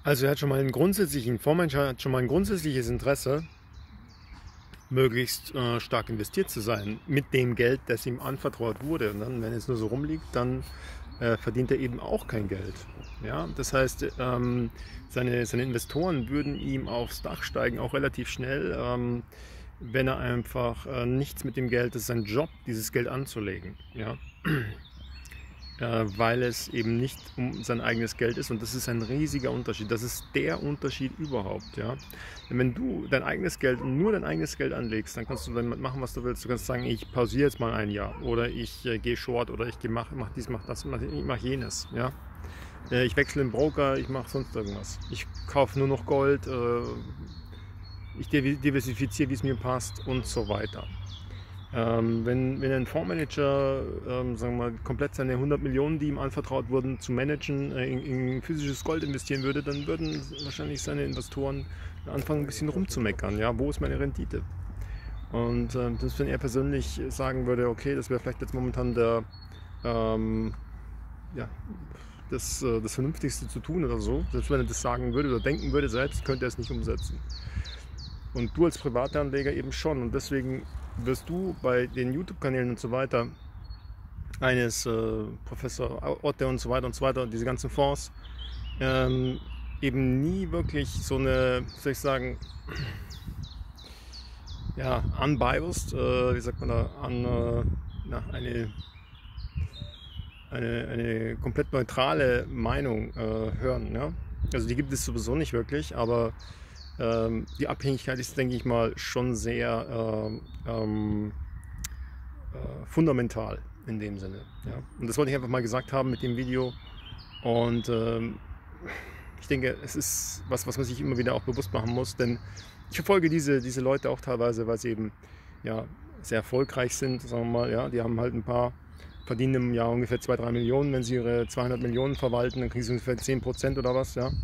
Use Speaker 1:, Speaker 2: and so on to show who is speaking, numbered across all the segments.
Speaker 1: Also er hat schon mal einen grundsätzlichen Fondsmanager hat schon mal ein grundsätzliches Interesse, möglichst stark investiert zu sein mit dem Geld, das ihm anvertraut wurde. Und dann, wenn es nur so rumliegt, dann verdient er eben auch kein Geld. Ja, das heißt, seine Investoren würden ihm aufs Dach steigen, auch relativ schnell, wenn er einfach nichts mit dem Geld, das ist sein Job, dieses Geld anzulegen. Ja? Weil es eben nicht um sein eigenes Geld ist, und das ist ein riesiger Unterschied. Das ist der Unterschied überhaupt. Ja? Wenn du dein eigenes Geld und nur dein eigenes Geld anlegst, dann kannst du damit machen, was du willst. Du kannst sagen, ich pausiere jetzt mal ein Jahr oder ich gehe short oder ich mach dies, mach das, ich mach jenes. Ja? Ich wechsle den Broker, ich mache sonst irgendwas. Ich kaufe nur noch Gold, ich diversifiziere, wie es mir passt und so weiter. Wenn ein Fondsmanager sagen wir mal, komplett seine 100 Millionen, die ihm anvertraut wurden, zu managen, in physisches Gold investieren würde, dann würden wahrscheinlich seine Investoren anfangen, ein bisschen rumzumeckern. Ja, wo ist meine Rendite? Und das, wenn er persönlich sagen würde, okay, das wäre vielleicht jetzt momentan ja, das Vernünftigste zu tun oder so, selbst wenn er das sagen würde oder denken würde selbst, könnte er es nicht umsetzen. Und du als Privatanleger eben schon. Und deswegen wirst du bei den YouTube-Kanälen und so weiter eines Professor Otte und so weiter, diese ganzen Fonds, eben nie wirklich so eine, soll ich sagen, ja, unbiased, wie sagt man da, eine komplett neutrale Meinung hören. Ja? Also die gibt es sowieso nicht wirklich, aber die Abhängigkeit ist, denke ich mal, schon sehr fundamental in dem Sinne. Ja? Und das wollte ich einfach mal gesagt haben mit dem Video. Und ich denke, es ist was man sich immer wieder auch bewusst machen muss, denn ich verfolge diese Leute auch teilweise, weil sie eben ja, sehr erfolgreich sind, sagen wir mal. Ja? Die haben halt verdienen im Jahr ungefähr 2-3 Millionen. Wenn sie ihre 200 Millionen verwalten, dann kriegen sie ungefähr 10% oder was. Ja?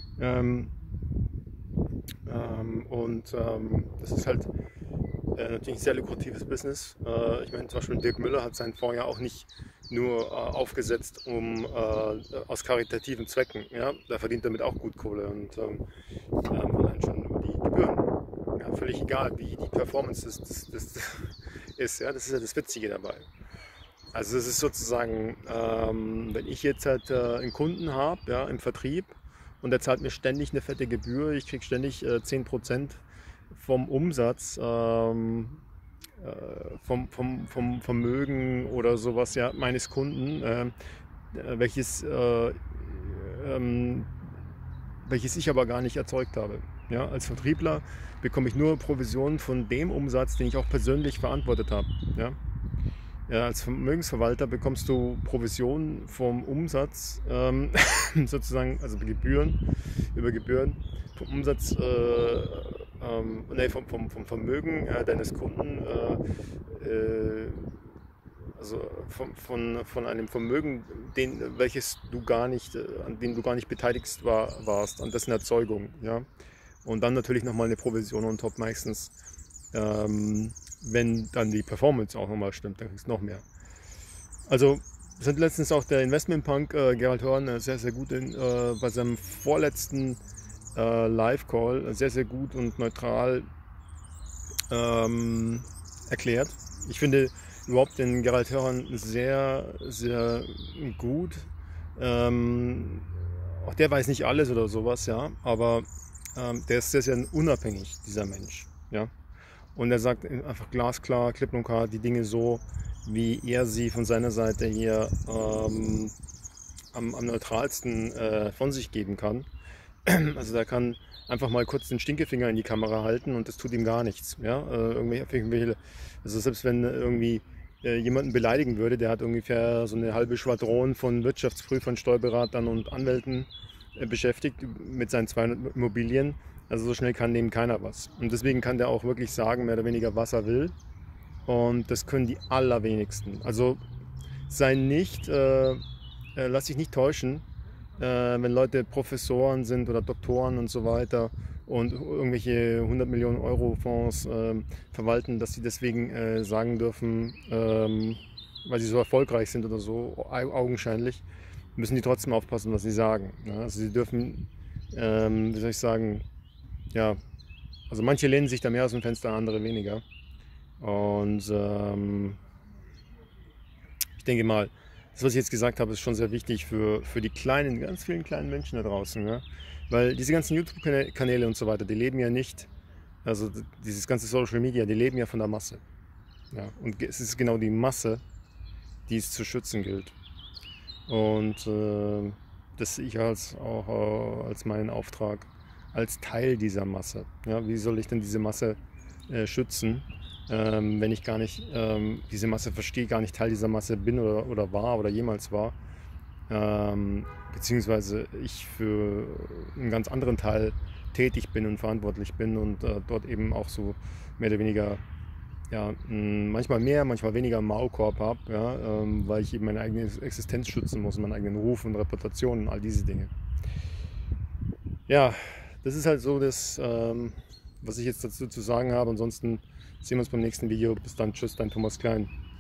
Speaker 1: Das ist halt natürlich ein sehr lukratives Business. Ich meine, zum Beispiel Dirk Müller hat seinen Fonds ja auch nicht nur aufgesetzt aus karitativen Zwecken. Ja? Da verdient er damit auch gut Kohle und allein schon über die Gebühren. Ja, völlig egal, wie die Performance das ist. Ja? Das ist ja das Witzige dabei. Also es ist sozusagen, wenn ich jetzt halt einen Kunden habe, ja, im Vertrieb, und der zahlt mir ständig eine fette Gebühr, ich kriege ständig 10% vom Umsatz, vom Vermögen oder sowas, ja, meines Kunden, welches ich aber gar nicht erzeugt habe. Ja, als Vertriebler bekomme ich nur Provisionen von dem Umsatz, den ich auch persönlich verantwortet habe. Ja? Ja, als Vermögensverwalter bekommst du Provisionen vom Umsatz, sozusagen, also über Gebühren, vom Umsatz, vom Vermögen deines Kunden, also von einem Vermögen, an dem du gar nicht beteiligt warst, an dessen Erzeugung. Ja? Und dann natürlich nochmal eine Provision on top meistens. Wenn dann die Performance auch nochmal stimmt, dann kriegst du noch mehr. Also sind letztens auch der Investmentpunk Gerald Hörn sehr, sehr gut bei seinem vorletzten Live-Call sehr, sehr gut und neutral erklärt. Ich finde überhaupt den Gerald Hörn sehr, sehr gut. Auch der weiß nicht alles oder sowas, ja, aber der ist sehr, sehr unabhängig, dieser Mensch. Ja. Und er sagt einfach glasklar, klipp und klar die Dinge so, wie er sie von seiner Seite hier am neutralsten von sich geben kann. Also der kann einfach mal kurz den Stinkefinger in die Kamera halten und das tut ihm gar nichts. Ja? Also selbst wenn irgendwie jemanden beleidigen würde, der hat ungefähr so eine halbe Schwadron von Wirtschaftsprüfern, Steuerberatern und Anwälten beschäftigt mit seinen 200 Immobilien. Also so schnell kann dem keiner was. Und deswegen kann der auch wirklich sagen, mehr oder weniger, was er will. Und das können die allerwenigsten. Also lass dich nicht täuschen, wenn Leute Professoren sind oder Doktoren und so weiter und irgendwelche 100 Millionen Euro Fonds verwalten, dass sie deswegen sagen dürfen, weil sie so erfolgreich sind oder so, augenscheinlich, müssen die trotzdem aufpassen, was sie sagen. Ja? Also sie dürfen wie soll ich sagen, ja, also manche lehnen sich da mehr aus dem Fenster, andere weniger. Und ich denke mal, das, was ich jetzt gesagt habe, ist schon sehr wichtig für die kleinen, ganz vielen kleinen Menschen da draußen. Ja? Weil diese ganzen YouTube-Kanäle und so weiter, die leben ja nicht, also dieses ganze Social Media, die leben ja von der Masse. Ja? Und es ist genau die Masse, die es zu schützen gilt. Und das sehe ich als meinen Auftrag, als Teil dieser Masse. Ja? Wie soll ich denn diese Masse schützen, wenn ich gar nicht diese Masse verstehe, gar nicht Teil dieser Masse bin oder war oder jemals war, beziehungsweise ich für einen ganz anderen Teil tätig bin und verantwortlich bin und dort eben auch so mehr oder weniger, ja, manchmal mehr, manchmal weniger im Maulkorb habe, ja, weil ich eben meine eigene Existenz schützen muss, meinen eigenen Ruf und Reputation und all diese Dinge. Ja, das ist halt so das, was ich jetzt dazu zu sagen habe. Ansonsten sehen wir uns beim nächsten Video. Bis dann, tschüss, dein Thomas Klein.